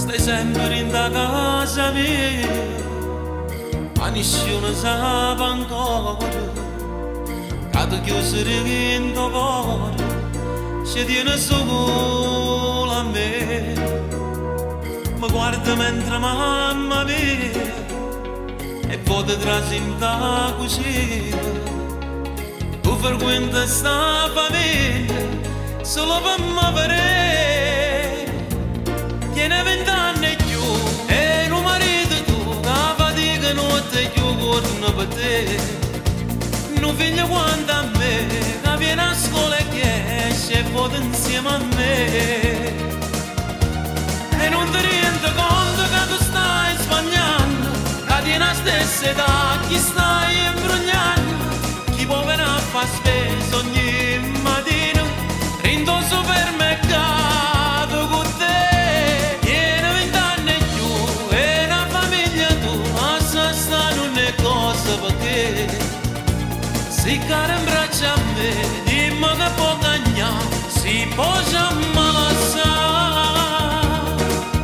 Stai sempre in da casa mia, ma nessuno sa ancora. Cado chiuso in tuo cuore, ci tiene solo a me. Mi guarda mentre mamma mia e vota trasi in ta cucina. Tu frequenta sta famiglia solo per me vedere. Tiene 20 anni e più e un marito tu che fatica notte più giorno per te. Un figlio quanto a me che viene a scuola e che esce e vota insieme a me. E non ti rendi conto che tu stai sbagliando, che tieni la stessa età, chi stai imbrogliando, chi può venire a fare spesa ogni mattino, rindo al supermercato con te. Tieni 20 anni e più e una famiglia tua, se sta non è cosa perché. Si cara in braccia a me, dimmi che può cagnare, si può già ammazzare.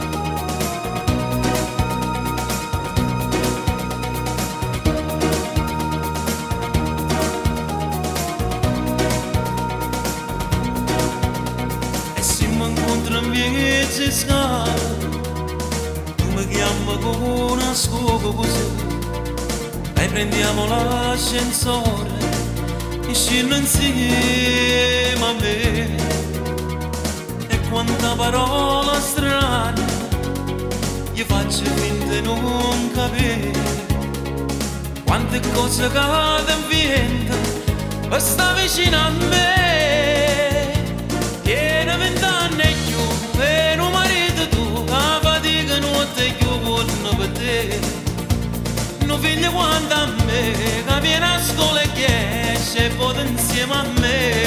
E se mi incontro in via Ciscale, tu mi chiami con una scuola così, e prendiamo l'ascensore e scendiamo insieme a me. E quanta parola strana gli faccio finta di non capire, quante cose cade in vento per sta vicino a me. Tieni 20 anni e più e un marito tu che fatica notte e più giorno per te. Un figlio quanto a me che viene a scuola e che esce e vota insieme a me.